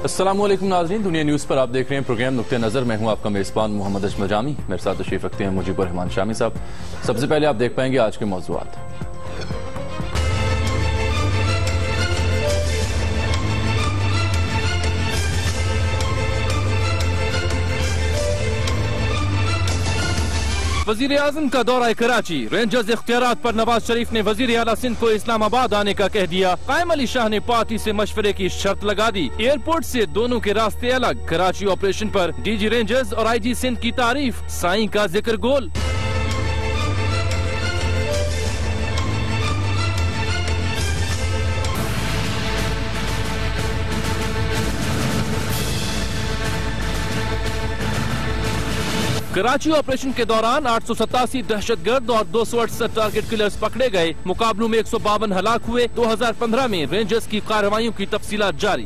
السلام علیکم ناظرین، دنیا نیوز پر آپ دیکھ رہے ہیں پروگرام نقطہ نظر۔ میں ہوں آپ کا میزبان محمد اجمل جامی، میرے ساتھ تشریف رکھتے ہیں مجیب الرحمان شامی صاحب۔ سب سے پہلے آپ دیکھ پائیں گے آج کے موضوعات۔ وزیر اعظم کا دورہ کراچی، رینجرز اختیارات پر نواز شریف نے وزیر اعلیٰ سندھ کو اسلام آباد آنے کا کہہ دیا۔ قائم علی شاہ نے پارٹی سے مشورے کی شرط لگا دی۔ ایئرپورٹ سے دونوں کے راستے الگ، کراچی آپریشن پر ڈی جی رینجرز اور آئی جی سندھ کی تعریف، سائیں کا ذکر گول۔ کراچی آپریشن کے دوران 887 دہشت گرد اور 268 ٹارگٹ کلرز پکڑے گئے۔ مقابلوں میں 152 ہلاک ہوئے۔ 2015 میں رینجرز کی کارروائیوں کی تفصیلات جاری۔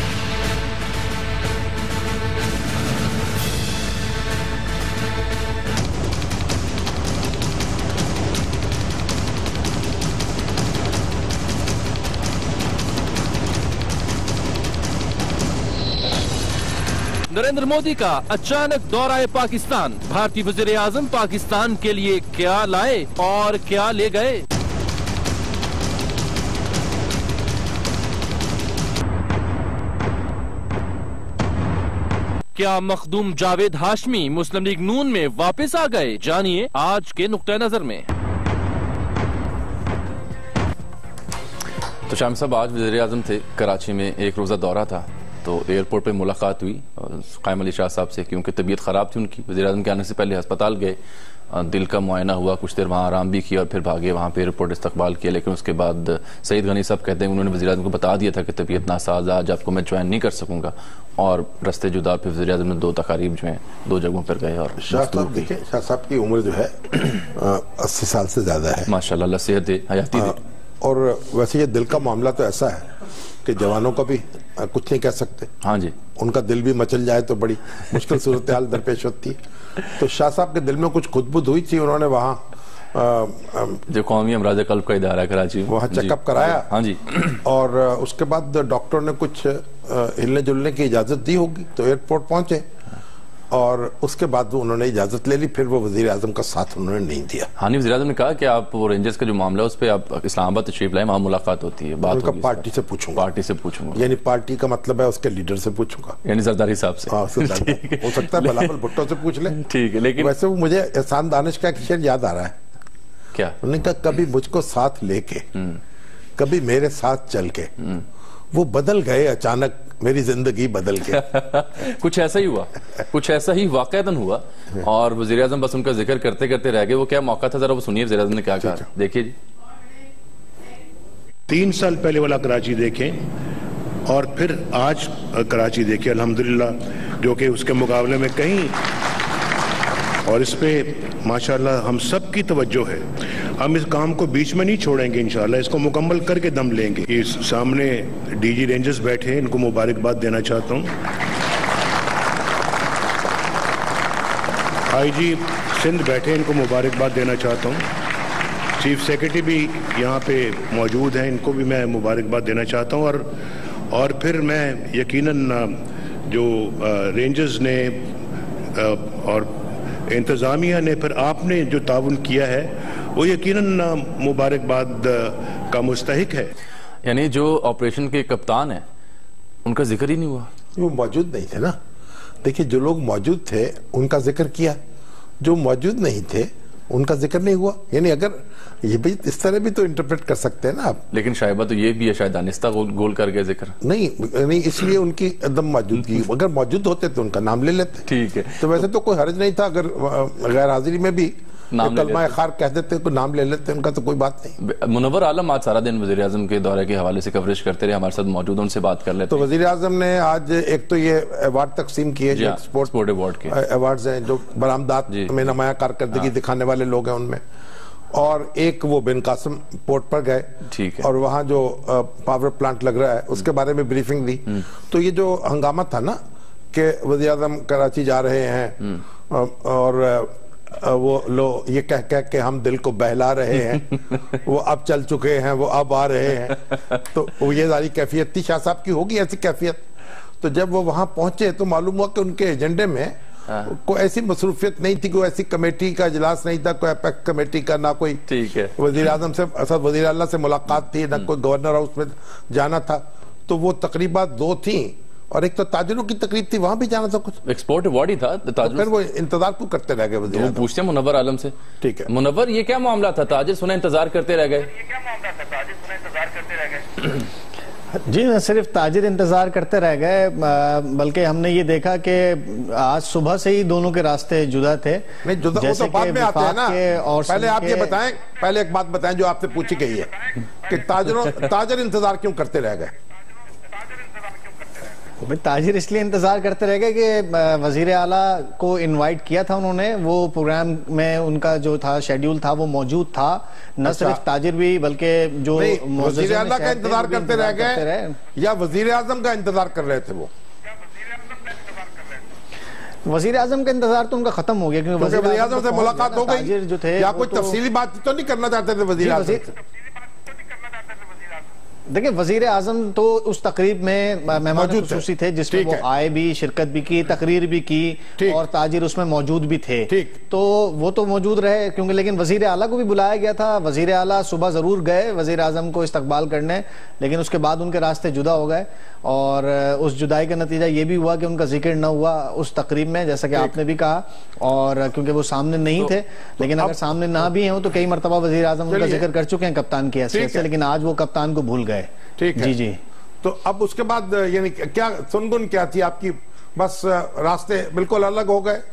نریندر مودی کا اچانک دورہ پاکستان، بھارتی وزیر اعظم پاکستان کے لیے کیا لائے اور کیا لے گئے؟ کیا مخدوم جاوید ہاشمی مسلم لیگ نون میں واپس آ گئے؟ جانیے آج کے نقطہ نظر میں۔ تو شام صاحب، آج وزیر اعظم تھے کراچی میں، ایک روزہ دورہ تھا، تو ایئرپورٹ پہ ملاقات ہوئی قائم علی شاہ صاحب سے، کیونکہ طبیعت خراب تھی ان کی۔ وزیر اعظم کے آنے سے پہلے ہسپتال گئے، دل کا معائنہ ہوا، کچھ دیر وہاں آرام بھی کیا اور پھر بھاگے وہاں پہ ایئرپورٹ استقبال کیا۔ لیکن اس کے بعد سعید غنی صاحب کہتے ہیں انہوں نے وزیر اعظم کو بتا دیا تھا کہ طبیعت ناساز، آج آپ کو میں جوائن نہیں کر سکوں گا، اور رستے جدا پہ وزیر اعظم نے دو تقاریب جو ہیں دو جگہوں پر گئے۔ اور شاہ صاحب دیکھیں، شاہ صاحب کی عمر جو ہے 80 سال سے زیادہ ہے، ماشاءاللہ، اللہ صحت دے، حیاتی دے۔ اور ویسے یہ دل کا معاملہ تو ایسا ہے کہ جوانوں کا بھی کچھ نہیں کہہ سکتے۔ ہاں جی، ان کا دل بھی مچل جائے تو بڑی مشکل صورتحال درپیش ہوتی ہے۔ تو شاہ صاحب کے دل میں کچھ خود بدھ ہوئی تھی، انہوں نے وہاں جو قومی امراض قلب کا ادارہ ہے کراچی، وہاں چیک اپ کرایا۔ ہاں جی، اور اس کے بعد ڈاکٹر نے کچھ ہلنے جلنے کی اجازت دی ہوگی، تو ایئرپورٹ پہنچے اور اس کے بعد انہوں نے اجازت لے لی، پھر وہ وزیر اعظم کا ساتھ انہوں نے نہیں دیا۔ ہاں، وزیر اعظم نے کہا کہ آپ وہ رینجرز کا جو معاملہ ہے اس پہ آپ اسلام آباد تشریف لائیں، وہاں ملاقات ہوتی ہے، بات ان کا ہوگی، پارٹی سے پوچھوں گا، پارٹی سے پوچھوں گا، یعنی پارٹی کا مطلب ہے اس کے لیڈر سے پوچھوں گا، یعنی زرداری صاحب سے۔ ہو سکتا ہے بلاول بھٹو سے پوچھ لیں۔ ٹھیک ہے، لیکن ویسے وہ مجھے احسان دانش کا ایک شعر یاد آ رہا ہے، کیا؟ انہوں نے کہا کبھی مجھ کو ساتھ لے کے، کبھی میرے ساتھ چل کے، وہ بدل گئے اچانک، میری زندگی بدل کے۔ کچھ ایسا ہی ہوا، کچھ ایسا ہی واقعتاً ہوا، اور وزیر اعظم بس ان کا ذکر کرتے کرتے رہ گئے۔ وہ کیا موقع تھا، ذرا وہ سنیے وزیر اعظم نے کیا کہا، دیکھیے جی۔ 3 سال پہلے والا کراچی دیکھیں اور پھر آج کراچی دیکھیں، الحمدللہ، جو کہ اس کے مقابلے میں کہیں، اور اس پہ ماشاءاللہ ہم سب کی توجہ ہے۔ ہم اس کام کو بیچ میں نہیں چھوڑیں گے، انشاءاللہ اس کو مکمل کر کے دم لیں گے۔ اس سامنے ڈی جی رینجرز بیٹھے ہیں، ان کو مبارکباد دینا چاہتا ہوں۔ آئی جی سندھ بیٹھے ہیں، ان کو مبارکباد دینا چاہتا ہوں۔ چیف سیکرٹری بھی یہاں پہ موجود ہیں، ان کو بھی میں مبارکباد دینا چاہتا ہوں۔ اور پھر میں یقیناً جو رینجرز نے اور انتظامیہ نے، پھر آپ نے جو تعاون کیا ہے، وہ یقیناً مبارکباد کا مستحق ہے۔ یعنی جو آپریشن کے کپتان ہیں ان کا ذکر ہی نہیں ہوا، وہ موجود نہیں تھے نا۔ دیکھیں، جو لوگ موجود تھے ان کا ذکر کیا، جو موجود نہیں تھے ان کا ذکر نہیں ہوا۔ یعنی اگر یہ بھی اس طرح بھی تو انٹرپریٹ کر سکتے ہیں نا آپ۔ لیکن شائبہ تو یہ بھی ہے، شاید دانستہ گول کر گئے ذکر نہیں، اس لیے ان کی عدم موجودگی، اگر موجود ہوتے تو ان کا نام لے لیتے۔ ٹھیک ہے، تو ویسے تو کوئی حرج نہیں تھا اگر غیر حاضری میں بھی کلمہ خار کہہ دیتے، کوئی نام لے لیتے، ان کا تو کوئی بات نہیں۔ منور عالم آج سارا دن وزیر اعظم کے دورے کے حوالے سے کوریج کرتے رہے، ہمارے ساتھ موجود، ان سے بات کر لیتے۔ تو وزیر اعظم نے آج ایک تو یہ ایوارڈ تقسیم کیے، سپورٹ ایوارڈ کے ایوارڈز ہیں جو برآمدات میں نمایاں کارکردگی دکھانے والے لوگ ہیں ان میں، اور ایک وہ بن قاسم پورٹ پر گئے اور وہاں جو پاور پلانٹ لگ رہا ہے اس کے بارے میں بریفنگ دی۔ تو یہ جو ہنگامہ تھا نا کہ وزیر اعظم کراچی جا رہے ہیں اور وہ لوگ یہ کہہ کہ ہم دل کو بہلا رہے ہیں، وہ اب چل چکے ہیں، وہ اب آ رہے ہیں، تو یہ ساری کیفیت تھی۔ شاہ صاحب کی ہوگی ایسی کیفیت، تو جب وہ وہاں پہنچے تو معلوم ہوا کہ ان کے ایجنڈے میں کوئی ایسی مصروفیت نہیں تھی, کوئی ایسی کمیٹی کا اجلاس نہیں تھا, کوئی اپیکس کمیٹی کا, نہ کوئی وزیر اعظم سے وزیر اعلیٰ سے ملاقات تھی, نہ کوئی گورنر ہاؤس میں جانا تھا. تو وہ تقریبات 2 تھیں, اور ایک تو تاجروں کی تقریب تھی, وہاں بھی جانا تھا, کچھ ایکسپورٹ ایوارڈ ہی تھا. پھر وہ انتظار کیوں کرتے رہ گئے وزیر اعظم؟ وہ پوچھتے ہیں منور عالم سے. ٹھیک ہے منور, یہ کیا معاملہ تھا؟ تاجر سنے انتظار کرتے رہ گئے. جی نہ صرف تاجر انتظار کرتے رہ گئے, بلکہ ہم نے یہ دیکھا کہ آج صبح سے ہی دونوں کے راستے جدا تھے. نہیں جدا, وہ تو بعد میں آتے ہیں نا. پہلے آپ یہ بتائیں, پہلے ایک بات بتائیں جو آپ سے پوچھی گئی ہے کہ تاجر انتظار کیوں کرتے رہ گئے؟ تاجر اس لیے انتظار کرتے رہ گئے کہ وزیر اعلیٰ کو انوائٹ کیا تھا انہوں نے, وہ پروگرام میں ان کا جو تھا شیڈیول تھا وہ موجود تھا. نہ صرف تاجر بھی بلکہ جو وزیر اعلیٰ کا انتظار کرتے رہ گئے یا وزیر اعظم کا انتظار کر رہے تھے؟ وہ وزیر اعظم کا انتظار تو ان کا ختم ہو گیا, کیونکہ وزیر اعظم سے ملاقات ہو گئی یا کوئی تفصیلی بات تو نہیں کرنا چاہتے تھے وزیر اعظم سے؟ دیکھیں وزیر اعظم تو اس تقریب میں مہمان خصوصی تھے جس میں وہ آئے بھی, شرکت بھی کی, تقریر بھی کی, اور تاجر اس میں موجود بھی تھے. تو وہ تو موجود رہے کیونکہ, لیکن وزیر اعلیٰ کو بھی بلایا گیا تھا. وزیر اعلیٰ صبح ضرور گئے وزیر اعظم کو استقبال کرنے, لیکن اس کے بعد ان کے راستے جدا ہو گئے, اور اس جدائی کا نتیجہ یہ بھی ہوا کہ ان کا ذکر نہ ہوا اس تقریب میں, جیسا کہ آپ نے بھی کہا, اور کیونکہ وہ سامنے نہیں تھے. لیکن اگر سامنے نہ بھی ہوں تو کئی مرتبہ وزیر اعظم ان کا ذکر کر چکے ہیں کپتان کی حیثیت سے, لیکن آج وہ کپتان کو بھول گئے. ٹھیک ہے جی. تو اب اس کے بعد یعنی کیا سنگن کیا تھی آپ کی؟ بس راستے بالکل الگ ہو گئے؟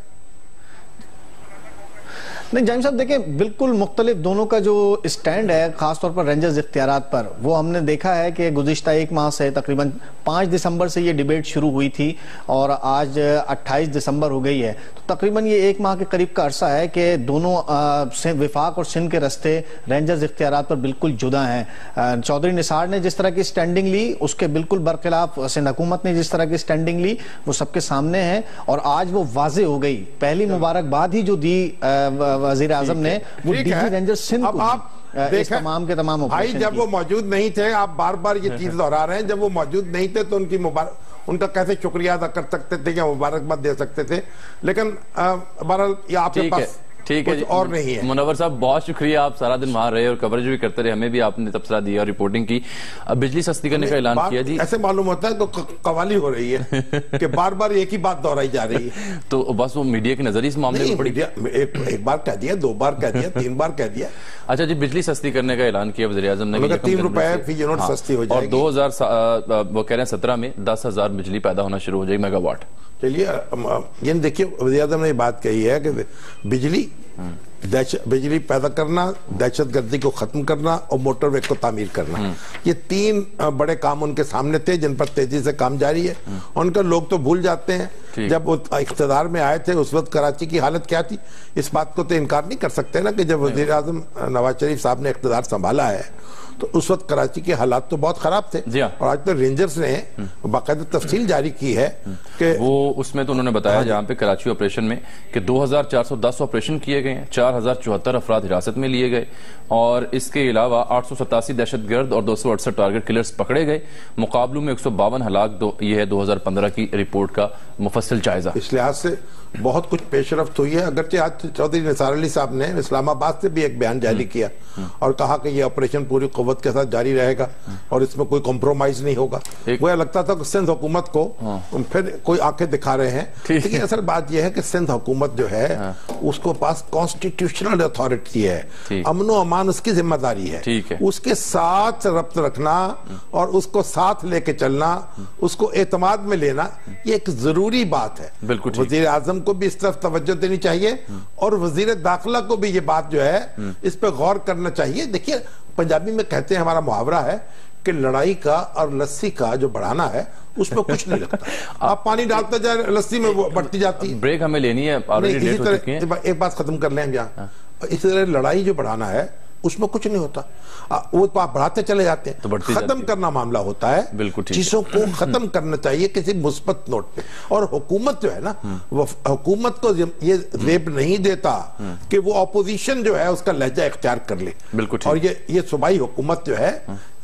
نہیں جائم صاحب, دیکھیں بالکل مختلف دونوں کا جو اسٹینڈ ہے, خاص طور پر رینجرز اختیارات پر, وہ ہم نے دیکھا ہے کہ گزشتہ 1 ماہ سے تقریباً 5 دسمبر سے یہ ڈیبیٹ شروع ہوئی تھی, اور آج 28 دسمبر ہو گئی ہے. تو تقریباً یہ 1 ماہ کے قریب کا عرصہ ہے کہ دونوں وفاق اور سندھ کے راستے رینجرز اختیارات پر بالکل جدا ہیں. چودھری نثار نے جس طرح کی سٹینڈنگ لی اس کے بالکل برخلاف سندھ حکومت نے جس طرح کی سٹینڈنگ لی وہ سب کے سامنے ہے, اور آج وہ واضح ہو گئی. پہلی مبارکباد ہی جو دی وزیر اعظم نے وہ ڈی جی رینجر سندھ کو, اس تمام کے تمام بھائی جب وہ موجود نہیں تھے, آپ بار بار یہ چیز دہرا رہے ہیں, جب وہ موجود نہیں تھے تو ان کا کیسے شکریہ ادا کر سکتے تھے یا مبارکباد دے سکتے تھے؟ لیکن بہرحال یہ آپ کے پاس ٹھیک ہے اور نہیں ہے. منور صاحب بہت شکریہ, آپ سارا دن وہاں رہے اور کوریج بھی کرتے رہے, ہمیں بھی آپ نے تبصرہ دیا اور رپورٹنگ کی. اب بجلی سستی کرنے کا اعلان کیا. جی ایسے معلوم ہوتا ہے تو قوالی ہو رہی ہے کہ بار بار ایک ہی بات دہرائی جا رہی ہے. تو بس وہ میڈیا کی نظر اس معاملے میں پڑی, ایک بار کہہ دیا, 2 بار کہہ دیا, 3 بار کہہ دیا. اچھا جی, بجلی سستی کرنے کا اعلان کیا وزیر اعظم نے, 3 روپے فی یونٹ سستی ہو جائے گی, اور وہ کہہ رہے ہیں 17 میں 10,000 بجلی پیدا ہونا شروع ہو جائے گی میگا واٹ. چلیے یعنی دیکھیے وزیر اعظم نے یہ بات کہی ہے کہ بجلی پیدا کرنا, دہشت گردی کو ختم کرنا اور موٹر وے کو تعمیر کرنا, یہ 3 بڑے کام ان کے سامنے تھے جن پر تیزی سے کام جاری ہے. ان کا لوگ تو بھول جاتے ہیں جب وہ اقتدار میں آئے تھے اس وقت کراچی کی حالت کیا تھی. اس بات کو تو انکار نہیں کر سکتے نا کہ جب وزیر اعظم نواز شریف صاحب نے اقتدار سنبھالا ہے تو اس وقت کراچی کے حالات تو بہت خراب تھے. اور آج تو رینجرز نے باقاعدہ تفصیل جاری کی ہے کہ وہ اس میں تو انہوں نے بتایا جہاں پہ کراچی آپریشن میں کہ 2410 آپریشن کیے گئے ہیں, 4074 افراد حراست میں لیے گئے, اور اس کے علاوہ 887 دہشت گرد اور 268 ٹارگٹ کلرز پکڑے گئے, مقابلوں میں 152 ہلاک. یہ ہے 2015 کی رپورٹ کا مفصل جائزہ. اس لحاظ سے بہت کچھ پیش رفت ہوئی ہے. اگرچہ آج چودھری نثار علی صاحب نے اسلام آباد سے بھی ایک بیان جاری کیا اور کہا کہ یہ آپریشن پوری قوت کے ساتھ جاری رہے گا اور اس میں کوئی کمپرومائز نہیں ہوگا. وہ لگتا تھا کہ سندھ حکومت کو پھر کوئی آنکھیں دکھا رہے ہیں, لیکن اصل بات یہ ہے کہ سندھ حکومت جو ہے اس کو پاس کانسٹیٹیوشنل اتھارٹی ہے, امن و امان اس کی ذمہ داری ہے, اس کے ساتھ ربط رکھنا اور اس کو ساتھ لے کے چلنا, اس کو اعتماد میں لینا, یہ ایک ضروری بات ہے. وزیر اعظم کو بھی اس طرف توجہ دینی چاہیے اور وزیر داخلہ کو بھی یہ بات جو ہے اس پہ غور کرنا چاہیے. دیکھیے پنجابی میں کہتے ہیں, ہمارا محاورہ ہے کہ لڑائی کا اور لسی کا جو بڑھانا ہے اس میں کچھ نہیں لگتا. آپ پانی ڈالتے جائے لسی میں بڑھتی جاتی. بریک ہمیں لینی ہے, ایک بات ختم کر لیں ہم یہاں. اسی طرح لڑائی جو بڑھانا ہے اس میں کچھ نہیں ہوتا, وہ تو آپ بڑھاتے چلے جاتے ہیں. ختم کرنا معاملہ ہوتا ہے, چیزوں کو ختم کرنا چاہیے کسی مثبت نوٹ پہ. اور حکومت جو ہے نا, حکومت کو یہ زیب نہیں دیتا کہ وہ اپوزیشن جو ہے اس کا لہجہ اختیار کر لے. اور یہ صوبائی حکومت جو ہے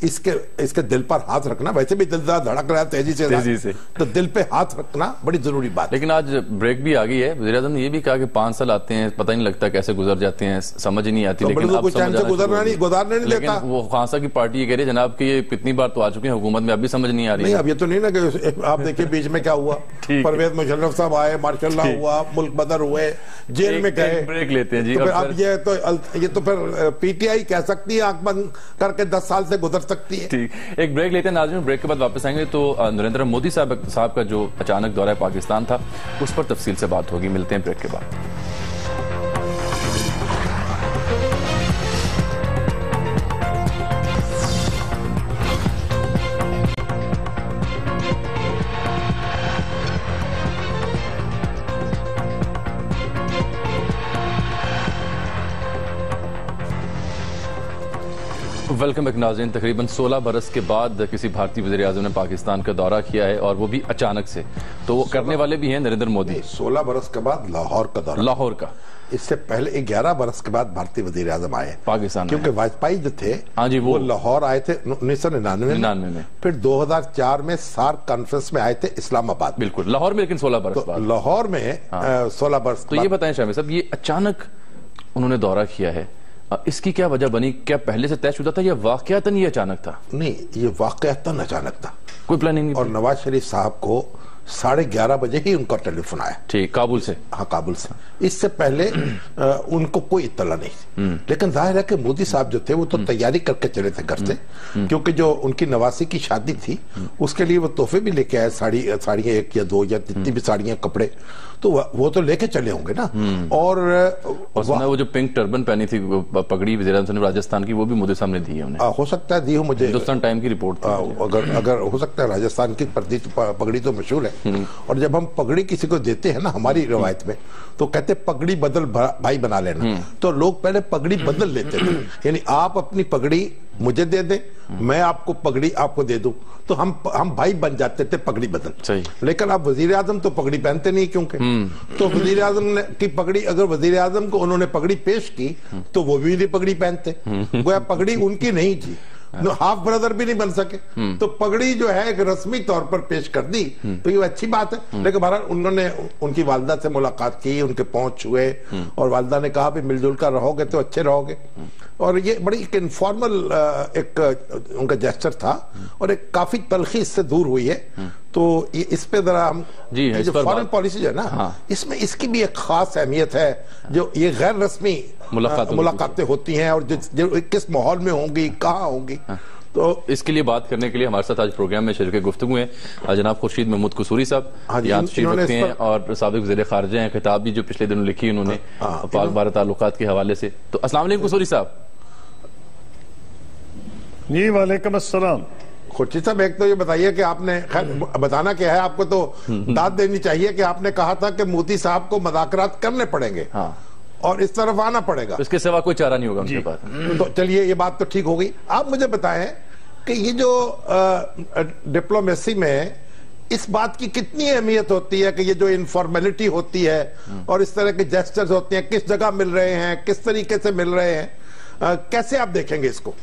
اس کے دل پر ہاتھ رکھنا، ویسے بھی دل دھڑک رہا ہے تیزی سے، تو دل پہ ہاتھ رکھنا بڑی ضروری بات ہے۔ لیکن آج بریک بھی آ گئی ہے، وزیر اعظم نے یہ بھی کہا کہ 5 سال آتے ہیں پتہ نہیں لگتا کیسے گزر جاتے ہیں، سمجھ نہیں آتی، لیکن اب گزارنے نہیں دیتا۔ وہ خان صاحب کی پارٹی یہ کہہ رہی ہے جناب کہ یہ کتنی بار تو آ چکے ہیں حکومت میں، اب بھی سمجھ نہیں آ رہی۔ نہیں اب یہ تو نہیں نا کہ آپ دیکھیے بیچ میں کیا ہوا، پرویز مشرف صاحب آئے، ماشاء اللہ ہوا، ملک بدر ہوئے، جیل میں گئے، بریک لیتے ہیں جی۔ اب یہ تو پھر پی ٹی آئی کہہ سکتی ہے آنکھ بند کر کے 10 سال سے گزر سکتی ہے۔ ٹھیک، ایک بریک لیتے ہیں ناظرین، بریک کے بعد واپس آئیں گے تو نریندر مودی صاحب کا جو اچانک دورہ پاکستان تھا اس پر تفصیل سے بات ہوگی، ملتے ہیں بریک کے بعد۔ ویلکم بیک ناظرین، تقریباً 16 برس کے بعد کسی بھارتی وزیر اعظم نے پاکستان کا دورہ کیا ہے اور وہ بھی اچانک سے، تو وہ کرنے والے بھی ہیں نریندر مودی۔ 16 برس کے بعد لاہور کا دورہ، لاہور کا، اس سے پہلے 11 برس کے بعد بھارتی وزیر اعظم آئے پاکستان، کیونکہ واجپئی جو تھے وہ لاہور آئے تھے 1999 میں، پھر 2004 میں سارک کانفرنس میں آئے تھے اسلام آباد، بالکل لاہور میں، لیکن 16 برس بعد لاہور میں 16 برس۔ تو یہ بتائیں شامی صاحب، یہ اچانک انہوں نے دورہ کیا ہے، اس کی کیا وجہ بنی؟ کیا پہلے سے طے شدہ تھا یا واقعتاً یہ اچانک تھا؟ نہیں، یہ واقعتاً اچانک تھا، کوئی پلاننگ نہیں، اور نواز شریف صاحب کو 11:30 بجے ہی ان کا ٹیلی فون آیا، ٹھیک، کابل سے، ہاں کابل سے، اس سے پہلے ان کو کوئی اطلاع نہیں، لیکن ظاہر ہے کہ مودی صاحب جو تھے وہ تو تیاری کر کے چلے تھے گھر سے، کیونکہ جو ان کی نواسی کی شادی تھی اس کے لیے وہ تحفے بھی لے کے آئے، ساڑیاں 1 یا 2 یا جتنی بھی ساڑیاں کپڑے، تو وہ تو لے کے چلے ہوں گے نا۔ اور وہ جو پنک ٹربن پہنی تھی پگڑی وزیر اعظم نے راجستھان کی، وہ بھی مودی صاحب نے دی ہے انہیں، ہو سکتا ہے دی ہو، مجھے ہندوستان ٹائم کی رپورٹ، اگر ہو سکتا ہے راجستھان کی پگڑی تو مشہور ہے، اور جب ہم پگڑی کسی کو دیتے ہیں نا ہماری روایت میں تو کہتے پگڑی بدل بھائی بنا لینا، تو لوگ پہلے پگڑی بدل لیتے تھے، یعنی آپ اپنی پگڑی مجھے دے دیں، میں آپ کو پگڑی آپ کو دے دوں، تو ہم بھائی بن جاتے تھے پگڑی بدل۔ لیکن اب وزیر اعظم تو پگڑی پہنتے نہیں، کیونکہ تو وزیر اعظم کی پگڑی، اگر وزیر اعظم کو انہوں نے پگڑی پیش کی تو وہ بھی نہیں پگڑی پہنتے، گویا پگڑی ان کی نہیں تھی، ہاف برادر بھی نہیں بن سکے، تو پگڑی جو ہے ایک رسمی طور پر پیش کر دی، تو یہ اچھی بات ہے۔ لیکن بہرحال انہوں نے ان کی والدہ سے ملاقات کی، ان کے پہنچ چھوئے، اور والدہ نے کہا بھی مل جل کر رہو گے تو اچھے رہو گے، اور یہ بڑی ایک انفارمل ایک ان کا جیسچر تھا، اور ایک کافی تلخی اس سے دور ہوئی ہے۔ تو اس پہ ذرا ہم جو فارن پالیسی جو ہے نا، اس میں اس کی بھی ایک خاص اہمیت ہے، جو یہ غیر رسمی ملاقاتیں ہوتی ہیں، اور جو کس ماحول میں ہوں گی، کہاں ہوں گی۔ تو اس کے لیے بات کرنے کے لیے ہمارے ساتھ آج پروگرام میں شریک گفتگو ہیں جناب خورشید محمود قصوری صاحب، یہاں تشریف رکھتے ہیں، اور سابق وزیر خارجہ ہیں، خطاب بھی جو پچھلے دنوں لکھی انہوں نے پاک بھارت تعلقات کے حوالے سے۔ تو السلام علیکم قصوری صاحب۔ جی وعلیکم السلام۔ خورشید صاحب، ایک تو یہ بتائیے کہ آپ نے، خیر بتانا کیا ہے، آپ کو تو داد دینی چاہیے کہ آپ نے کہا تھا کہ مودی صاحب کو مذاکرات کرنے پڑیں گے اور اس طرف آنا پڑے گا، اس کے سوا کوئی چارہ نہیں ہوگا ان کے پاس۔ تو چلیے یہ بات تو ٹھیک ہو گئی۔ آپ مجھے بتائیں کہ یہ جو ڈپلومیسی میں اس بات کی کتنی اہمیت ہوتی ہے کہ یہ جو انفارمیلٹی ہوتی ہے اور اس طرح کے جیسچرز ہوتے ہیں، کس جگہ مل رہے ہیں، کس طریقے سے مل رہے ہیں، کیسے آپ دیکھیں گے اس کو؟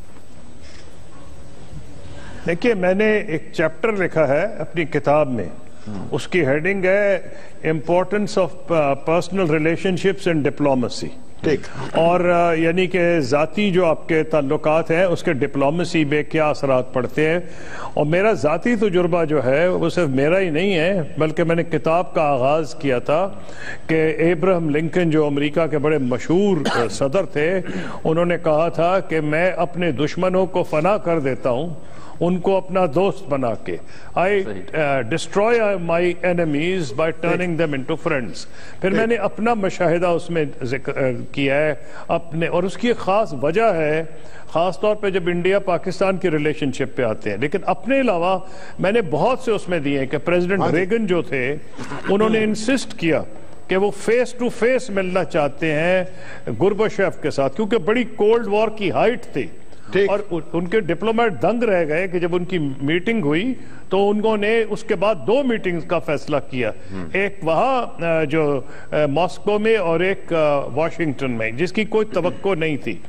دیکھیے، میں نے ایک چیپٹر لکھا ہے اپنی کتاب میں، اس کی ہیڈنگ ہے importance of personal relationships and diplomacy, اور یعنی کہ ذاتی جو آپ کے تعلقات ہیں اس کے ڈپلومیسی میں کیا اثرات پڑتے ہیں۔ اور میرا ذاتی تجربہ جو ہے وہ صرف میرا ہی نہیں ہے، بلکہ میں نے کتاب کا آغاز کیا تھا کہ ابراہم لنکن جو امریکہ کے بڑے مشہور صدر تھے، انہوں نے کہا تھا کہ میں اپنے دشمنوں کو فنا کر دیتا ہوں ان کو اپنا دوست بنا کے، I destroy my enemies by turning them into friends۔ پھر میں نے اپنا مشاہدہ اس میں ذکر کیا ہے اپنے، اور اس کی ایک خاص وجہ ہے، خاص طور پہ جب انڈیا پاکستان کی ریلیشن شپ پہ آتے ہیں۔ لیکن اپنے علاوہ میں نے بہت سے اس میں دیے کہ پریزیڈنٹ ریگن جو تھے انہوں نے انسسٹ کیا کہ وہ فیس ٹو فیس ملنا چاہتے ہیں گورباچوف کے ساتھ، کیونکہ بڑی کولڈ وار کی ہائٹ تھی، اور ان کے ڈپلومیٹ دنگ رہ گئے کہ جب ان کی میٹنگ ہوئی تو انہوں نے اس کے بعد 2 میٹنگز کا فیصلہ کیا، ایک وہاں جو ماسکو میں اور ایک واشنگٹن میں، جس کی کوئی توقع نہیں تھی۔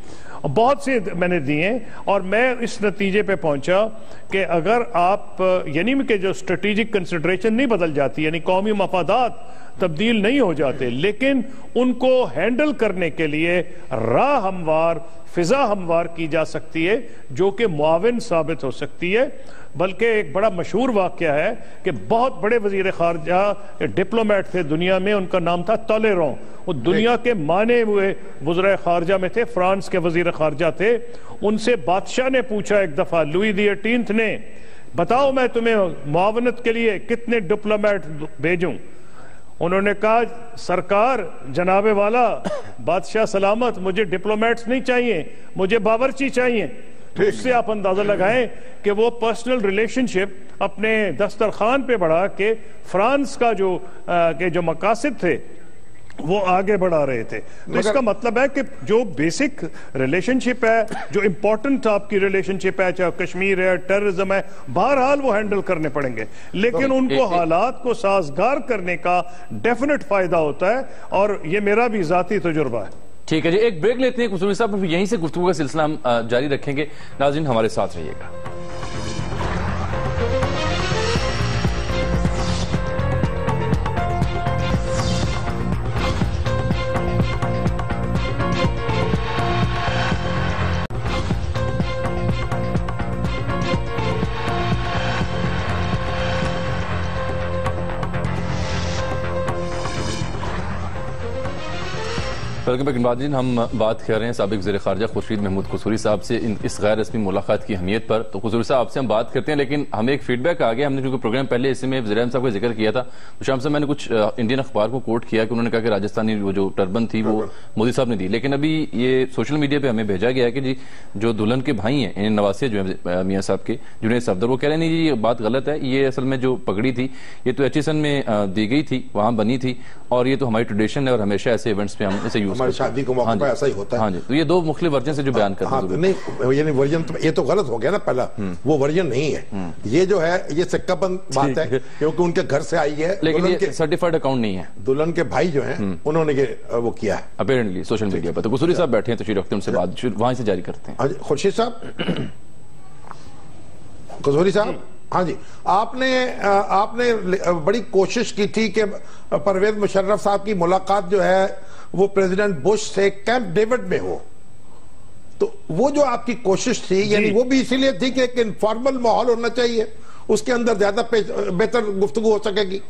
بہت سے میں نے دیے، اور میں اس نتیجے پہ پہنچا کہ اگر آپ یعنی کہ جو اسٹریٹجک کنسیڈریشن نہیں بدل جاتی، یعنی قومی مفادات تبدیل نہیں ہو جاتے، لیکن ان کو ہینڈل کرنے کے لیے راہ ہموار، فضا ہموار کی جا سکتی ہے جو کہ معاون ثابت ہو سکتی ہے۔ بلکہ ایک بڑا مشہور واقعہ ہے کہ بہت بڑے وزیر خارجہ ڈپلومیٹ تھے دنیا میں، ان کا نام تھا تولیران، وہ دنیا کے مانے ہوئے وزراء خارجہ میں تھے، فرانس کے وزیر خارجہ تھے۔ ان سے بادشاہ نے پوچھا ایک دفعہ، لوئی دی 18 نے، بتاؤ میں تمہیں معاونت کے لیے کتنے ڈپلومیٹ بھیجوں؟ انہوں نے کہا سرکار جناب والا بادشاہ سلامت، مجھے ڈپلومیٹس نہیں چاہیے، مجھے باورچی چاہیے۔ اس سے آپ اندازہ لگائیں کہ وہ پرسنل ریلیشن شپ اپنے دسترخوان پہ بڑھا کے فرانس کا جو مقاصد تھے وہ آگے بڑھا رہے تھے۔ تو اس کا مطلب ہے کہ جو بیسک ریلیشن شپ ہے، جو امپورٹنٹ آپ کی ریلیشن شپ ہے، چاہے کشمیر ہے، ٹیررزم ہے، بہرحال وہ ہینڈل کرنے پڑیں گے، لیکن ان کو حالات کو سازگار کرنے کا ڈیفینٹ فائدہ ہوتا ہے، اور یہ میرا بھی ذاتی تجربہ ہے۔ ٹھیک ہے جی، ایک بریک لیتے ہیں قصوری صاحب، یہیں سے گفتگو کا سلسلہ ہم جاری رکھیں گے۔ ناظرین ہمارے ساتھ رہیے گا۔ ہم بات کر رہے ہیں سابق وزیر خارجہ خورشید محمود قصوری صاحب سے اس غیر رسمی ملاقات کی اہمیت پر۔ تو قصوری صاحب آپ سے ہم بات کرتے ہیں، لیکن ہمیں ایک فیڈ بیک آ گیا، ہم نے کیونکہ پروگرام پہلے اس میں وزیر اعظم صاحب کا ذکر کیا تھا، تو شام سے میں نے کچھ انڈین اخبار کو کوٹ کیا کہ انہوں نے کہا کہ راجستھانی وہ جو ٹربن تھی وہ مودی صاحب نے دی، لیکن ابھی یہ سوشل میڈیا پہ ہمیں بھیجا گیا کہ جی جو دلہن کے بھائی ہیں یعنی نواسے جو ہیں میاں صاحب کے جنید صفدر، وہ کہہ رہے ہیں نہیں جی یہ بات غلط ہے، یہ اصل میں جو پگڑی تھی یہ تو ایچیسن میں دی گئی تھی، وہاں بنی تھی، اور یہ تو ہماری ٹریڈیشن ہے اور ہمیشہ ایسے ایونٹس پہ ہم اسے یوز کرتے ہیں، شادی کے موقع پہ ایسا ہی ہوتا ہے۔ تو یہ دو مختلف ورژن سے جو بیان کرتے ہیں، نہیں یعنی ورژن یہ تو غلط ہو گیا نا، پہلا وہ ورژن نہیں ہے، یہ جو ہے یہ سکہ بند بات ہے کیونکہ ان کے گھر سے آئی ہے، لیکن یہ سرٹیفائڈ اکاؤنٹ نہیں ہے۔ دلہن کے بھائی جو ہیں انہوں نے وہ کیا ہے اپیرنٹلی سوشل میڈیا پر۔ تو قصوری صاحب بیٹھے ہیں، تشریف رکھتے ہیں، ان سے بات وہاں سے جاری کرتے ہیں۔ خورشید صاحب، قصوری صاحب، ہاں جی، آپ نے بڑی کوشش کی تھی کہ پرویز مشرف صاحب کی ملاقات جو ہے وہ پریزیڈنٹ بش سے کیمپ ڈیوڈ میں ہو، تو وہ جو آپ کی کوشش تھی یعنی وہ بھی اسی لیے تھی کہ ایک انفارمل ماحول ہونا چاہیے، اس کے اندر زیادہ بہتر گفتگو ہو سکے گی؟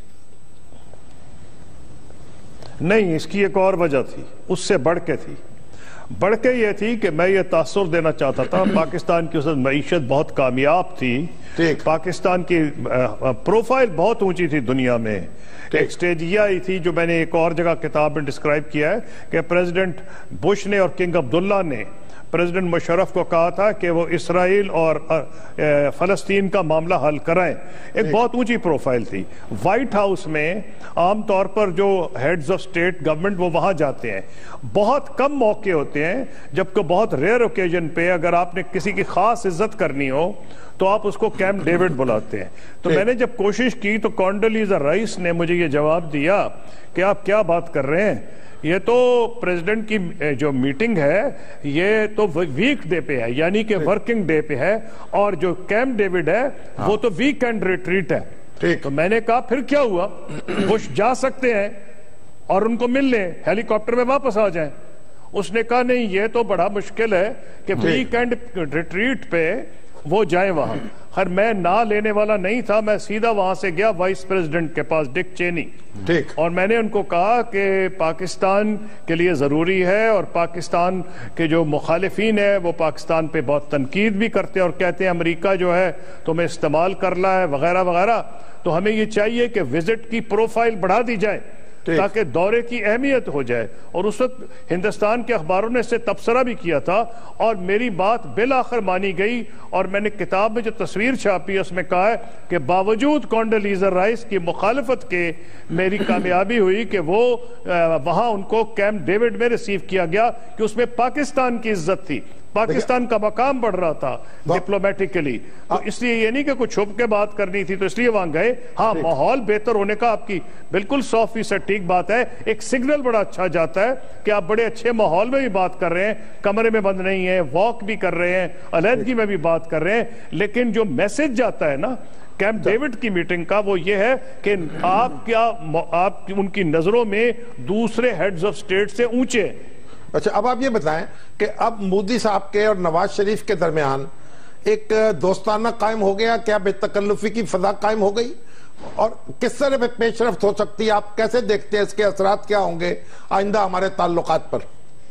نہیں، اس کی ایک اور وجہ تھی، اس سے بڑھ کے تھی، بڑھ کے یہ تھی کہ میں یہ تاثر دینا چاہتا تھا پاکستان کی اس وقت معیشت بہت کامیاب تھی، پاکستان کی پروفائل بہت اونچی تھی دنیا میں، ایک سٹیج یہ آئی تھی جو میں نے ایک اور جگہ کتاب میں ڈسکرائب کیا ہے کہ پریزیڈنٹ بش نے اور کنگ عبداللہ نے پریزیڈنٹ مشرف کو کہا تھا کہ وہ اسرائیل اور فلسطین کا معاملہ حل کرائیں، ایک بہت اونچی پروفائل تھی۔ وائٹ ہاؤس میں عام طور پر جو ہیڈز آف سٹیٹ گورنمنٹ وہ وہاں جاتے ہیں، بہت کم موقع ہوتے ہیں جبکہ بہت ریئر اوکیجن پہ اگر آپ نے کسی کی خاص عزت کرنی ہو تو آپ اس کو کیمپ ڈیوڈ بلاتے ہیں۔ تو میں نے جب کوشش کی تو کونڈولیزا رائس نے مجھے یہ جواب دیا کہ آپ کیا بات کر رہے ہیں، یہ تو پریزیڈنٹ کی جو میٹنگ ہے یہ تو ویک ڈے پہ ہے، یعنی کہ ورکنگ ڈے پہ ہے، اور جو کیمپ ڈیوڈ ہے وہ تو ویکینڈ ریٹریٹ ہے۔ تو میں نے کہا پھر کیا ہوا، بش جا سکتے ہیں اور ان کو مل لیں، ہیلی کاپٹر میں واپس آ جائیں۔ اس نے کہا نہیں، یہ تو بڑا مشکل ہے کہ ویکینڈ ریٹریٹ پہ وہ جائیں وہاں۔ خیر میں نہ لینے والا نہیں تھا، میں سیدھا وہاں سے گیا وائس پریزیڈنٹ کے پاس، ڈک چینی، اور میں نے ان کو کہا کہ پاکستان کے لیے ضروری ہے، اور پاکستان کے جو مخالفین ہیں وہ پاکستان پہ بہت تنقید بھی کرتے ہیں اور کہتے ہیں امریکہ جو ہے تمہیں استعمال کر رہا ہے وغیرہ وغیرہ، تو ہمیں یہ چاہیے کہ وزٹ کی پروفائل بڑھا دی جائے تاکہ دورے کی اہمیت ہو جائے۔ اور اس وقت ہندوستان کے اخباروں نے اس سے تبصرہ بھی کیا تھا، اور میری بات بالآخر مانی گئی، اور میں نے کتاب میں جو تصویر چھاپی اس میں کہا ہے کہ باوجود کونڈولیزا رائس کی مخالفت کے میری کامیابی ہوئی کہ وہ وہاں ان کو کیمپ ڈیوڈ میں ریسیو کیا گیا، کہ اس میں پاکستان کی عزت تھی، पाकिस्तान का मकाम बढ़ रहा था डिप्लोमेटिकली, तो इसलिए ये नहीं कि कुछ छुप के बात करनी थी तो इसलिए वहां गए। हाँ, माहौल बेहतर होने का आपकी बिल्कुल 100% ठीक बात है। एक सिग्नल बड़ा अच्छा जाता है कि आप बड़े अच्छे माहौल में भी बात कर रहे हैं, कमरे में बंद नहीं है, वॉक भी कर रहे हैं, अलहदगी में भी बात कर रहे हैं, लेकिन जो मैसेज जाता है ना कैंप डेविड की मीटिंग का, वो ये है कि आप उनकी नजरों में दूसरे हेड्स ऑफ स्टेट से ऊंचे। अच्छा, अब आप ये बताएं कि अब मोदी साहब के और नवाज शरीफ के दरमियान एक दोस्ताना कायम हो गया, क्या बेतकल्लुफी की फजा कायम हो गई, और किस तरह पेशरफ्त हो सकती है? आप कैसे देखते हैं, इसके असरात क्या होंगे आइंदा हमारे ताल्लुकात पर?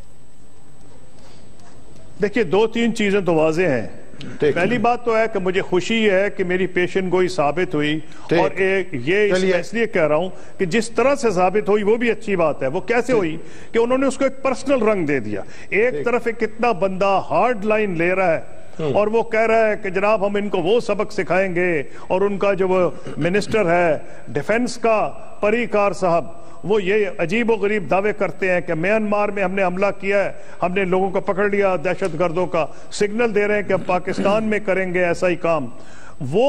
देखिए, 2-3 चीजें तो वाज़ेह हैं। पहली बात तो है कि मुझे खुशी है कि मेरी पेशन गोई साबित हुई, और ये इसलिए कह रहा हूं कि जिस तरह से साबित हुई वो भी अच्छी बात है। वो कैसे हुई कि उन्होंने उसको एक पर्सनल रंग दे दिया। एक तरफ एक कितना बंदा हार्ड लाइन ले रहा है और वो कह रहा है कि जनाब हम इनको वो सबक सिखाएंगे, और उनका जो वो मिनिस्टर है डिफेंस का परीकार साहब, वो ये अजीब व गरीब दावे करते हैं कि म्यांमार में हमने हमला किया है, हमने लोगों को पकड़ लिया दहशतगर्दों का, सिग्नल दे रहे हैं कि हम पाकिस्तान में करेंगे ऐसा ही काम। वो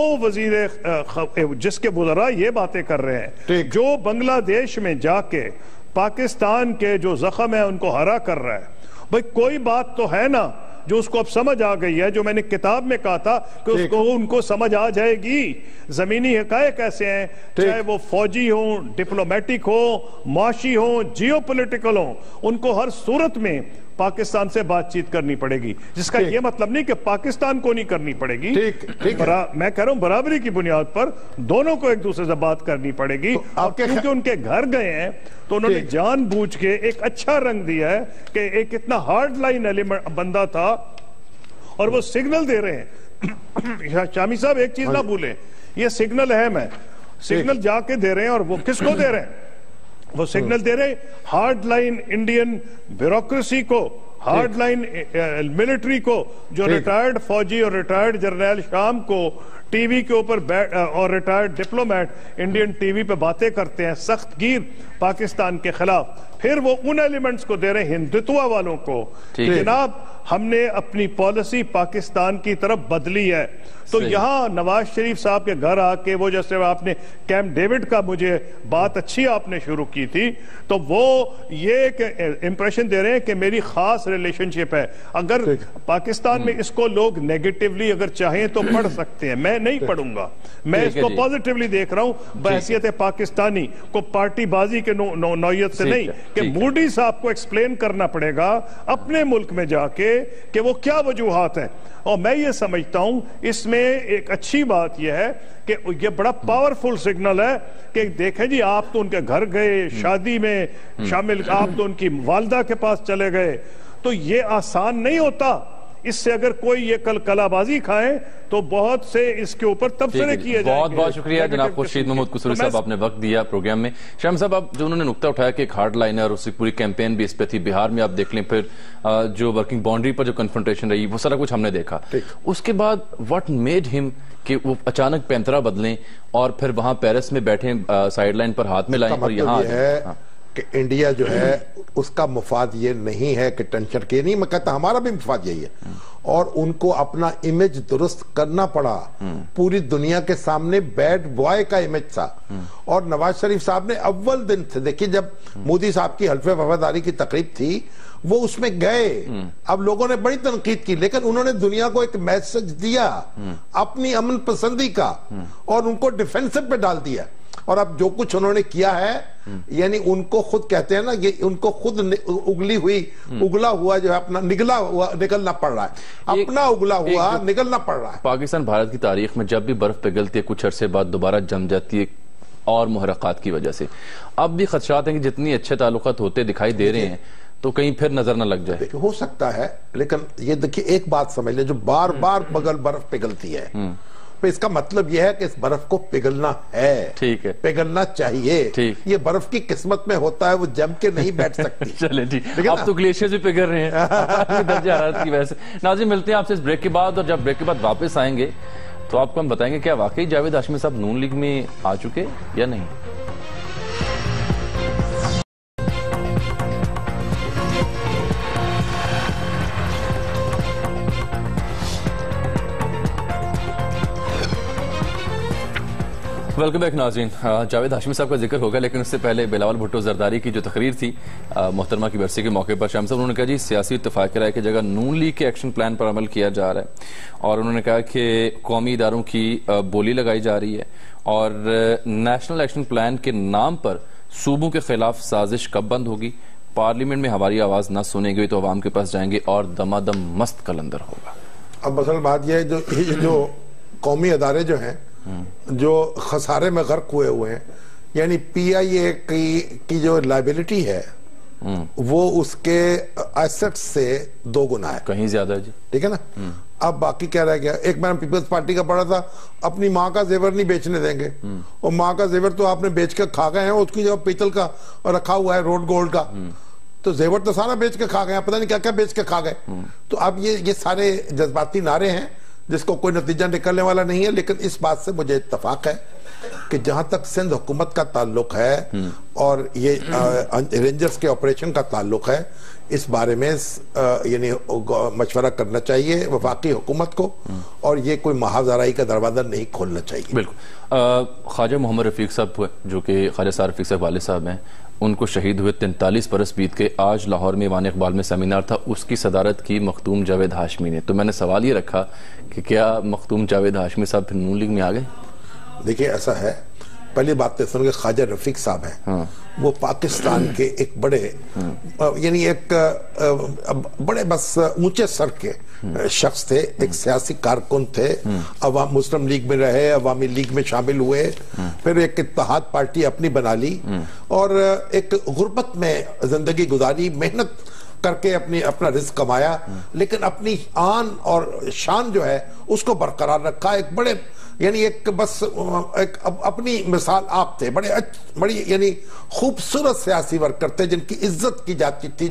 वजीर जिसके वज़रा ये बातें कर रहे हैं, जो बांग्लादेश में जाके पाकिस्तान के जो जख्म है उनको हरा कर रहा है। भाई कोई बात तो है ना जो उसको अब समझ आ गई है, जो मैंने किताब में कहा था कि उसको उनको समझ आ जाएगी। जमीनी हकायक ऐसे हैं, चाहे वो फौजी हो, डिप्लोमेटिक हो, माशी हो, जियोपॉलिटिकल हो, उनको हर सूरत में पाकिस्तान से बातचीत करनी पड़ेगी, जिसका ये मतलब नहीं कि पाकिस्तान को नहीं करनी पड़ेगी। मैं कह रहा हूं बराबरी की बुनियाद पर दोनों को एक दूसरे से बात करनी पड़ेगी। तो क्योंकि उनके घर गए हैं तो उन्होंने जानबूझ के एक अच्छा रंग दिया है कि एक इतना हार्ड लाइन एलिमेंट बंदा था और वो सिग्नल दे रहे हैं। शामी साहब एक चीज ना भूलें, ये सिग्नल है, मैं सिग्नल जाके दे रहे हैं, और वो किसको दे रहे हैं? वो सिग्नल दे रहे हार्ड लाइन इंडियन ब्यूरोक्रेसी को, हार्ड लाइन मिलिट्री को, जो रिटायर्ड फौजी और रिटायर्ड जर्नल शाम को टीवी के ऊपर और रिटायर्ड डिप्लोमेट इंडियन टीवी पे बातें करते हैं सख्त गिर पाकिस्तान के खिलाफ। फिर वो उन एलिमेंट्स को दे रहे हैं हिंदुत्व वालों को, जनाब हमने अपनी पॉलिसी पाकिस्तान की तरफ बदली है। तो यहाँ नवाज शरीफ साहब के घर आके वो, जैसे आपने कैंप डेविड का मुझे बात अच्छी आपने शुरू की थी, तो वो ये एक इंप्रेशन दे रहे हैं कि मेरी खास रिलेशनशिप है। अगर पाकिस्तान में इसको लोग नेगेटिवली अगर चाहें तो पढ़ सकते हैं, मैं नहीं पढ़ूंगा, मैं इसको पॉजिटिवली देख रहा हूं बहैसियत पाकिस्तानी को, पार्टी बाजी के नौयत से नहीं, कि मोदी साहब को एक्सप्लेन करना पड़ेगा अपने मुल्क में जाके कि वो क्या वजूहात है। और मैं ये समझता हूं इसमें एक अच्छी बात यह है कि ये बड़ा पावरफुल सिग्नल है कि देखें जी, आप तो उनके घर गए, शादी में शामिल, आप तो उनकी वालदा के पास चले गए, तो ये आसान नहीं होता। इससे अगर कोई ये कलाबाजी खाए तो बहुत से इसके ऊपर तबसरे किए जाएंगे। बहुत बहुत शुक्रिया जनाब खुर्शीद महमूद कुसुरी साहब, आपने वक्त दिया प्रोग्राम में। शाम साहब, आप जो उन्होंने नुक्ता उठाया कि एक हार्ड लाइन है और उसकी पूरी कैंपेन भी इस पे थी, बिहार में आप देख लें, फिर जो वर्किंग बाउंड्री पर जो कन्फ्रंटेशन रही वो सारा कुछ हमने देखा। उसके बाद व्हाट मेड हिम कि वो अचानक पैंतरा बदलें और फिर वहां पेरिस में बैठे साइड लाइन पर हाथ में लाएं और यहाँ कि इंडिया जो है उसका मुफाद ये नहीं है कि टेंशन के, नहीं मैं कहता हमारा भी मुफाद यही है, और उनको अपना इमेज दुरुस्त करना पड़ा। पूरी दुनिया के सामने बैड बॉय का इमेज था, और नवाज शरीफ साहब ने अव्वल दिन से, देखिए जब मोदी साहब की हल्फे वफादारी की तकरीब थी वो उसमें गए, अब लोगों ने बड़ी तनकीद की, लेकिन उन्होंने दुनिया को एक मैसेज दिया अपनी अमन पसंदी का और उनको डिफेंसिव पे डाल दिया। और अब जो कुछ उन्होंने किया है, यानी उनको खुद कहते हैं ना, ये उनको खुद उगला हुआ जो है अपना निगलना पड़ रहा है, अपना उगला हुआ निगलना पड़ रहा है। पाकिस्तान भारत की तारीख में जब भी बर्फ पिघलती है कुछ अरसे बाद दोबारा जम जाती है और मुहर्रकात की वजह से। अब भी खदशात हैं कि जितनी अच्छे ताल्लुकात होते दिखाई दे रहे हैं तो कहीं फिर नजर न लग जाए। हो सकता है, लेकिन ये देखिए एक बात समझ ले, जो बार बार बर्फ पिघलती है तो इसका मतलब यह है कि इस बर्फ को पिघलना है, ठीक है, पिघलना चाहिए। ठीक, ये बर्फ की किस्मत में होता है, वो जम के नहीं बैठ सकती। चले ठीक, अब तो ग्लेशियर्स भी पिघल रहे हैं दर्जे हरारत की वजह से। नाज़रीन, मिलते हैं आपसे इस ब्रेक के बाद, और जब ब्रेक के बाद वापस आएंगे तो आपको हम बताएंगे क्या वाकई जावेद हाशमी साहब नून लीग में आ चुके या नहीं। ویلکم بیک ناظرین. جاوید ہاشمی صاحب کا ذکر ہوگا لیکن اس سے پہلے بلاول بھٹو زرداری کی جو تقریر تھی محترمہ کی برسی کے موقع پر شاہم صاحب، انہوں نے کہا جی سیاسی اتفاق رائے کی جگہ نون لیگ کے ایکشن پلان پر عمل کیا جا رہا ہے، اور انہوں نے کہا کہ قومی اداروں کی بولی لگائی جا رہی ہے، اور نیشنل ایکشن پلان کے نام پر صوبوں کے خلاف سازش کب بند ہوگی؟ پارلیمنٹ میں ہماری آواز نہ سنے گی تو عوام کے پاس جائیں گے اور دمادم مست قلندر ہوگا. اب اصل بات یہ ہے جو قومی ادارے جو ہیں جو خسارے میں غرق ہوئے ہیں، یعنی پی آئی اے کی جو لائبلٹی ہے وہ اس کے ایسٹ سے 2 گنا ہے، کہیں زیادہ ہے جی. ٹھیک ہے نا. اب باقی کیا رہ گیا؟ ایک میں نے پیپلز پارٹی کا پڑھا تھا، اپنی ماں کا زیور نہیں بیچنے دیں گے، اور ماں کا زیور تو آپ نے بیچ کے کھا گئے ہیں، اس کی جو پیتل کا رکھا ہوا ہے روڈ گولڈ کا، تو زیور تو سارا بیچ کے کھا گئے ہیں، پتہ نہیں کیا کیا بیچ کے کھا گئے. تو اب یہ سارے جذباتی نعرے ہیں جس کو کوئی نتیجہ نکلنے والا نہیں ہے. لیکن اس بات سے مجھے اتفاق ہے کہ جہاں تک سندھ حکومت کا تعلق ہے اور یہ رینجرز کے آپریشن کا تعلق ہے، اس بارے میں یعنی مشورہ کرنا چاہیے وفاقی حکومت کو، اور یہ کوئی محاذ آرائی کا دروازہ نہیں کھولنا چاہیے. بالکل. خواجہ محمد رفیق صاحب ہوئے جو کہ خواجہ سار رفیق صاحب والد صاحب ہیں، ان کو شہید ہوئے 43 برس بیت کے. آج لاہور میں ایوان اقبال میں سیمینار تھا، اس کی صدارت کی مختوم جاوید ہاشمی نے. تو میں نے سوال یہ رکھا کہ کیا مختوم جاوید ہاشمی صاحب پھر نون لیگ میں آ گئے؟ دیکھیں ایسا ہے، پہلی بات تو سنو کہ خواجہ رفیق صاحب ہیں وہ پاکستان کے ایک بڑے یعنی ایک بڑے بس اونچے سر کے شخص تھے، ایک سیاسی کارکن تھے. عوام مسلم لیگ میں رہے، عوامی لیگ میں شامل ہوئے، پھر ایک اتحاد پارٹی اپنی بنا لی، اور ایک غربت میں زندگی گزاری، محنت کر کے اپنا رزق کمایا، لیکن اپنی آن اور شان جو ہے اس کو برقرار رکھا. ایک بڑے یعنی ایک بس ایک اپنی مثال آپ تھے، بڑی یعنی خوبصورت سیاسی ورکر تھے جن کی عزت کی جاتی تھی،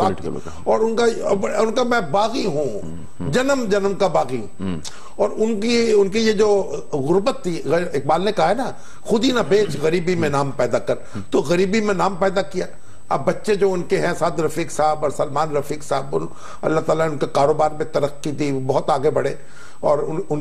اور ان کا میں باغی ہوں، جنم کا باغی ہوں. اور ان کی یہ جو غربت تھی، اقبال نے کہا ہے نا خود ہی نہ بیچ غریبی میں نام پیدا کر، تو غریبی میں نام پیدا کیا. اب بچے جو ان کے ہیں سعد رفیق صاحب اور سلمان رفیق صاحب، اللہ تعالیٰ نے ان کے کاروبار میں ترقی دی، بہت آگے بڑھے، اور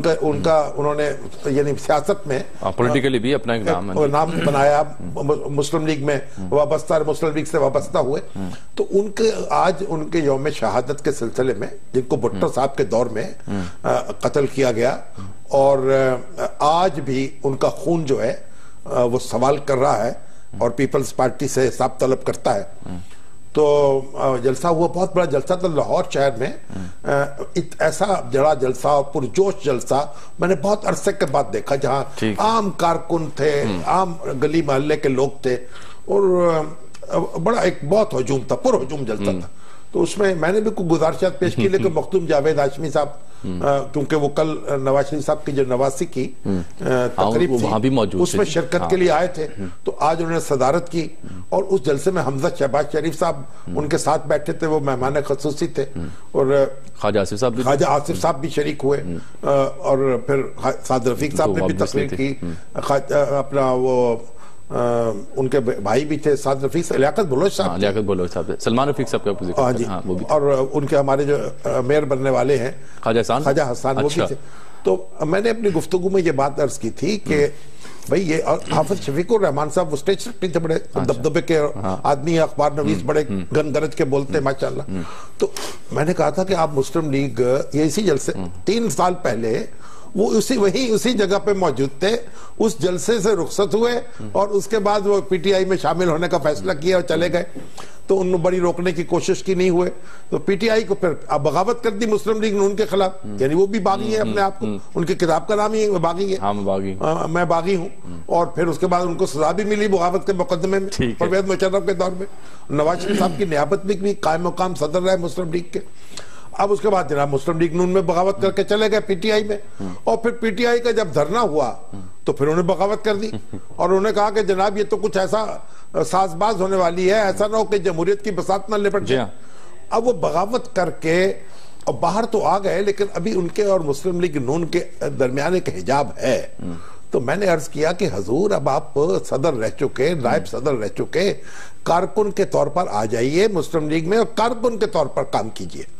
انہوں نے یعنی سیاست میں پولیٹیکلی بھی اپنا ایک نام بنایا، مسلم لیگ میں وابستہ، مسلم لیگ سے وابستہ ہوئے. تو آج ان کے یوم شہادت کے سلسلے میں، جن کو بھٹو صاحب کے دور میں قتل کیا گیا، اور آج بھی ان کا خون جو ہے وہ سوال کر رہا ہے اور پیپلز پارٹی سے حساب طلب کرتا ہے. تو جلسہ ہوا، بہت بڑا جلسہ تھا لاہور شہر میں. ایسا بڑا جلسہ اور پرجوش جلسہ میں نے بہت عرصے کے بعد دیکھا، جہاں عام کارکن تھے، عام گلی محلے کے لوگ تھے، اور بڑا ایک بہت ہجوم تھا، پر ہجوم جلسہ تھا. تو اس میں نے بھی کوئی گزارشات پیش کی، لیکن مختوم جاوید ہاشمی صاحب کیونکہ وہ کل نواز شریف صاحب کی جو نواسی کی تقریب تھی اس میں شرکت کے لیے آئے تھے، تو آج انہوں نے صدارت کی. اور اس جلسے میں حمزہ شہباز شریف صاحب ان کے ساتھ بیٹھے تھے، وہ مہمان خصوصی تھے، اور خواجہ آصف صاحب بھی شریک ہوئے، اور پھر سعد رفیق صاحب نے بھی تقریر کی. اپنا وہ ان کے بھائی بھی تھے سعد رفیق، لیاقت بلوچ صاحب، سلمان رفیق صاحب کا ذکر. ہاں جی، اور ان کے ہمارے جو میئر بننے والے ہیں خواجہ حسان، وہ بھی تھے. تو میں نے اپنی گفتگو میں یہ بات عرض کی تھی کہ بھئی یہ حافظ شفیق الرحمان صاحب وہ اسٹیج سیکرٹری تھے، بڑے دبدبے کے آدمی، اخبار نویس، بڑے گن گرج کے بولتے ماشاءاللہ. تو میں نے کہا تھا کہ آپ مسلم لیگ یہ اسی جلسے 3 سال پہلے وہ اسی جگہ پہ موجود تھے، اس جلسے سے رخصت ہوئے، اور اس کے بعد وہ پی ٹی آئی میں شامل ہونے کا فیصلہ کیا اور چلے گئے. تو انہوں نے بڑی روکنے کی کوشش کی، نہیں ہوئے، تو پی ٹی آئی کو پھر بغاوت کر دی مسلم لیگ نے ان کے خلاف. یعنی وہ بھی باغی ہے اپنے آپ کو، ان کی کتاب کا نام ہی ہے باغی ہے، میں باغی ہوں. اور پھر اس کے بعد ان کو سزا بھی ملی بغاوت کے مقدمے میں پرویز مشرف کے دور میں. نواز شریف صاحب کی نیابت میں بھی قائم مقام صدر رہے مسلم لیگ کے. اب اس کے بعد جناب مسلم لیگ نون میں بغاوت کر کے چلے گئے پی ٹی آئی میں، اور پھر پی ٹی آئی کا جب دھرنا ہوا تو پھر انہوں نے بغاوت کر دی، اور انہوں نے کہا کہ جناب یہ تو کچھ ایسا ساز باز ہونے والی ہے، ایسا نہ ہو کہ جمہوریت کی بساط نہ لپٹ جائے. اب وہ بغاوت کر کے اور باہر تو آ گئے، لیکن ابھی ان کے اور مسلم لیگ نون کے درمیان ایک حجاب ہے. تو میں نے عرض کیا کہ حضور اب آپ صدر رہ چکے، نائب صدر رہ چکے، کارکن کے طور پر آ جائیے مسلم لیگ میں اور کارکن کے طور پر کام کیجئے.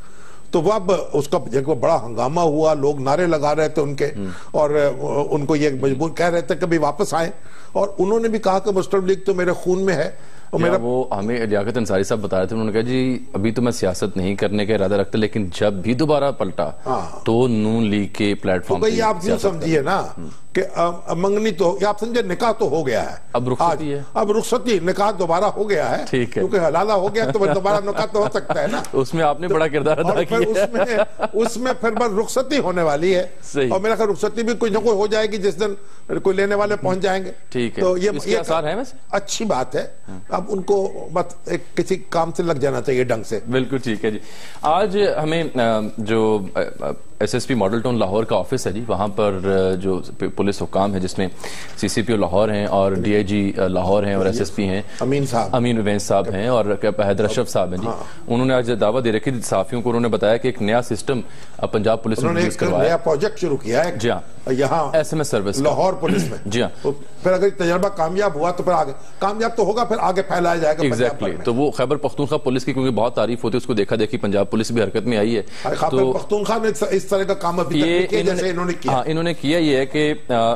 تو وہ اب اس کا بڑا ہنگامہ ہوا, لوگ نعرے لگا رہے تھے ان کے, اور ان کو یہ مجبور کہہ رہے تھے کہ بھی واپس آئیں, اور انہوں نے بھی کہا کہ مسلم لیگ تو میرے خون میں ہے. وہ ہمیں لیاقت انصاری صاحب بتا رہے تھے, انہوں نے کہا جی ابھی تو میں سیاست نہیں کرنے کا ارادہ رکھتا, لیکن جب بھی دوبارہ پلٹا تو نون لیگ کے پلیٹ فارم تو آپ یوں سمجھیے نا کہ منگنی تو آپ سمجھے نکاح تو ہو گیا ہے, اب رخصتی ہے, اب رخصتی نکاح دوبارہ ہو گیا ہے, کیونکہ حلالہ ہو گیا تو دوبارہ نکاح تو ہو سکتا ہے نا. اس میں آپ نے بڑا کردار ادا کیا, اس میں پھر بس رخصتی ہونے والی ہے, اور میرا خیال رخصتی بھی کوئی نہ کوئی ہو جائے گی جس دن کوئی لینے والے پہنچ جائیں گے. تو یہ آثار ہے ویسے اچھی بات ہے, اب ان کو بس کسی کام سے لگ جانا چاہیے ڈھنگ سے. بالکل ٹھیک ہے جی. آج ہمیں جو S S P Model Town Lahore کا آفس ہے جی, وہاں پر جو پولیس حکام ہے جس میں سی سی پی او لاہور ہیں اور ڈی آئی جی لاہور ہیں اور ایس ایس پی ہیں امین وینس صاحب ہیں اور حیدر اشرف صاحب ہیں جی, انہوں نے آج دعوت دے رکھی صحافیوں کو. انہوں نے بتایا کہ ایک نیا سسٹم پنجاب پولیس نے ایک نیا پروجیکٹ شروع کیا ہے جی ہاں یہاں S M S service Lahore police میں. جی ہاں, پھر اگر تجربہ کامیاب ہوا تو پھر آگے کامیاب تو ہوگا, پھر آگے پھیلایا جائے گا. ایگزیکٹلی, تو وہ خیبر پختونخوا پولیس کی کیونکہ بہت تعریف ہوتی ہے, اس کو دیکھا دیکھی پنجاب پولیس بھی حرکت میں آئی ہے. خیبر پختونخوا نے اس طرح کا کام ابھی تک کیا جیسے انہوں نے کیا. یہ ہے کہ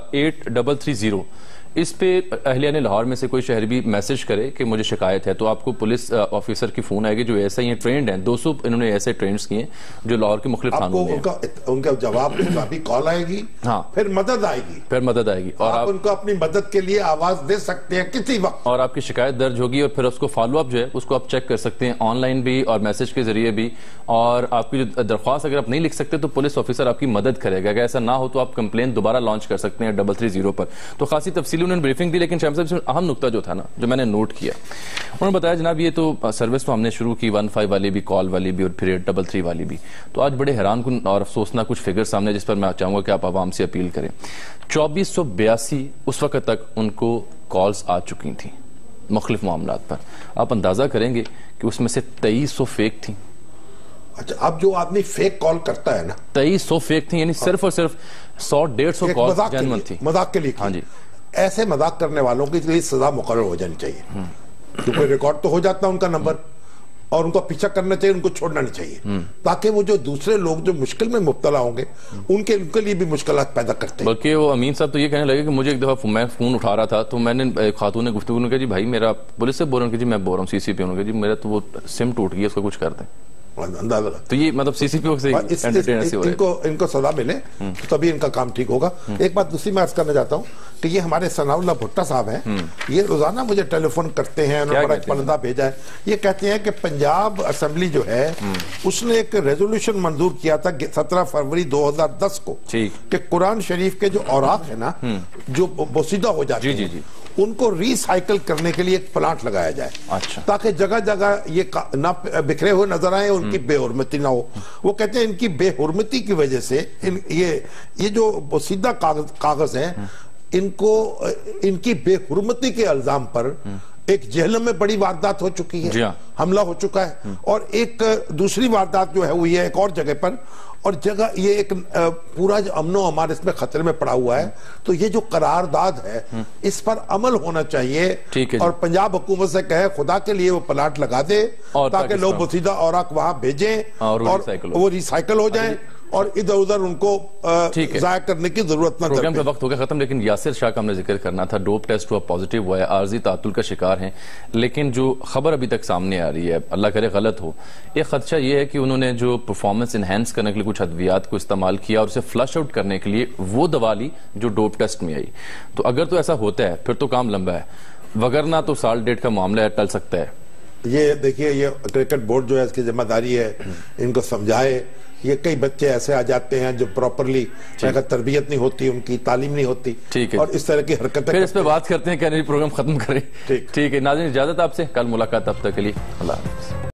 8330 اس پہ اہلیان لاہور میں سے کوئی شہری بھی میسج کرے کہ مجھے شکایت ہے, تو آپ کو پولیس آفیسر کی فون آئے گی جو ایسا ہی ٹرینڈ ہیں. 200 انہوں نے ایسے ٹرینڈز کیے ہیں جو لاہور کے مختلف تھانوں میں ہیں. ان کا جواب بھی کال آئے گی, پھر مدد آئے گی, اور آپ ان کو اپنی مدد کے لیے آواز دے سکتے ہیں کسی وقت, اور آپ کی شکایت درج ہوگی اور پھر اس کو فالو اپ جو ہے اس کو آپ چیک کر سکتے ہیں آن لائن بھی اور میسج کے ذریعے بھی. اور آپ کی جو درخواست اگر آپ نہیں لکھ سکتے تو پولیس آفیسر آپ کی مدد کرے گا. اگر ایسا نہ ہو تو آپ کمپلین دوبارہ لانچ کر سکتے ہیں 330 پر. تو خاصی تفصیلی انہوں نے بریفنگ دی, لیکن اہم نقطہ جو تھا نا جو میں نے نوٹ کیا, انہوں نے بتایا جناب یہ تو سروس تو ہم نے شروع کی 15 والی بھی, کال والی بھی, اور پھر 833 والی بھی. تو آج بڑے حیران کن اور افسوسناک کچھ فگر سامنے جس پر میں چاہوں گا کہ آپ عوام سے اپیل کریں. 2482 اس وقت تک ان کو کالز آ چکی تھیں مختلف معاملات پر. آپ اندازہ کریں گے کہ اس میں سے 2300 فیک تھیں. اچھا, اب جو آدمی فیک کال کرتا ہے نا 2300 فیک تھیں, یعنی صرف اور صرف 100-150 کال جینوئن تھی. مذاق کے لیے. ہاں جی, ایسے مذاق کرنے والوں کے لیے سزا مقرر ہو جانی چاہیے, کیونکہ ریکارڈ تو ہو جاتا ہے ان کا نمبر, اور ان کو پیچھا کرنا چاہیے, ان کو چھوڑنا نہیں چاہیے, تاکہ وہ جو دوسرے لوگ جو مشکل میں مبتلا ہوں گے ان کے لیے بھی مشکلات پیدا کرتے ہیں. بلکہ وہ امین صاحب تو یہ کہنے لگے کہ مجھے ایک دفعہ میں فون اٹھا رہا تھا تو میں نے ایک خاتون نے گفتگو نے کہا جی بھائی میرا پولیس سے بول رہا ہوں کہ جی میں بول رہا ہوں سی سی پی, کہ جی میرا تو وہ سم ٹوٹ گیا, اس کو کچھ کر دیں. تو یہ مطلب سی سی پی سے ان کو سزا ملے تبھی ان کا کام ٹھیک ہوگا. ایک بات دوسری میں عرض کرنا چاہتا ہوں کہ یہ ہمارے ثناء اللہ بھٹا صاحب ہیں, یہ روزانہ مجھے ٹیلی فون کرتے ہیں, انہوں نے بڑا ایک پرندہ بھیجا ہے. یہ کہتے ہیں کہ پنجاب اسمبلی جو ہے اس نے ایک ریزولوشن منظور کیا تھا 17 فروری 2010 کو کہ قرآن شریف کے جو اوراق ہیں نا جو بوسیدہ ہو جاتے ہیں ان کو ری سائیکل کرنے کے لیے ایک پلانٹ لگایا جائے, تاکہ جگہ جگہ یہ نہ بکھرے ہوئے نظر آئیں, ان کی بے حرمتی نہ ہو. وہ کہتے ہیں ان کی بے حرمتی کی وجہ سے یہ جو بوسیدہ کاغذ ہیں ان کی بے حرمتی کے الزام پر ایک جہنم میں بڑی واردات ہو چکی ہے, حملہ ہو چکا ہے, اور ایک دوسری واردات جو ہے ہوئی ہے ایک اور جگہ پر, اور جگہ یہ ایک پورا جو امن و امان اس میں خطرے میں پڑا ہوا ہے. تو یہ جو قرارداد ہے اس پر عمل ہونا چاہیے, اور پنجاب حکومت سے کہے خدا کے لیے وہ پلانٹ لگا دے تاکہ لوگ بوسیدہ اوراق وہاں بھیجیں اور وہ ری سائیکل ہو جائیں, اور ادھر ادھر ان کو ضائع کرنے کی ضرورت نہ. پروگرام کا وقت ہو گیا ختم, لیکن یاسر شاہ کا ہم نے ذکر کرنا تھا. ڈوپ ٹیسٹ ہوا, پازیٹیو ہوا ہے, عارضی تعطل کا شکار ہیں, لیکن جو خبر ابھی تک سامنے آ رہی ہے, اللہ کرے غلط ہو, ایک خدشہ یہ ہے کہ انہوں نے جو پرفارمنس انہینس کرنے کے لیے کچھ ادویات کو استعمال کیا اور اسے فلش آؤٹ کرنے کے لیے وہ دوا لی جو ڈوپ ٹیسٹ میں آئی. تو اگر تو ایسا ہوتا ہے پھر تو کام لمبا ہے, وگرنہ تو سال ڈیٹ کا معاملہ ہے, ٹل سکتا ہے. یہ دیکھیے, یہ کرکٹ بورڈ جو ہے اس کی ذمہ داری ہے ان کو سمجھائے. یہ کئی بچے ایسے آ جاتے ہیں جو پراپرلی تربیت نہیں ہوتی, ان کی تعلیم نہیں ہوتی, اور اس طرح کی حرکتیں. پھر اس پہ بات کرتے ہیں, کہہ رہے پروگرام ختم کریں. ٹھیک ہے ناظرین, اجازت آپ سے, کل ملاقات, اب تک کے لیے اللہ حافظ.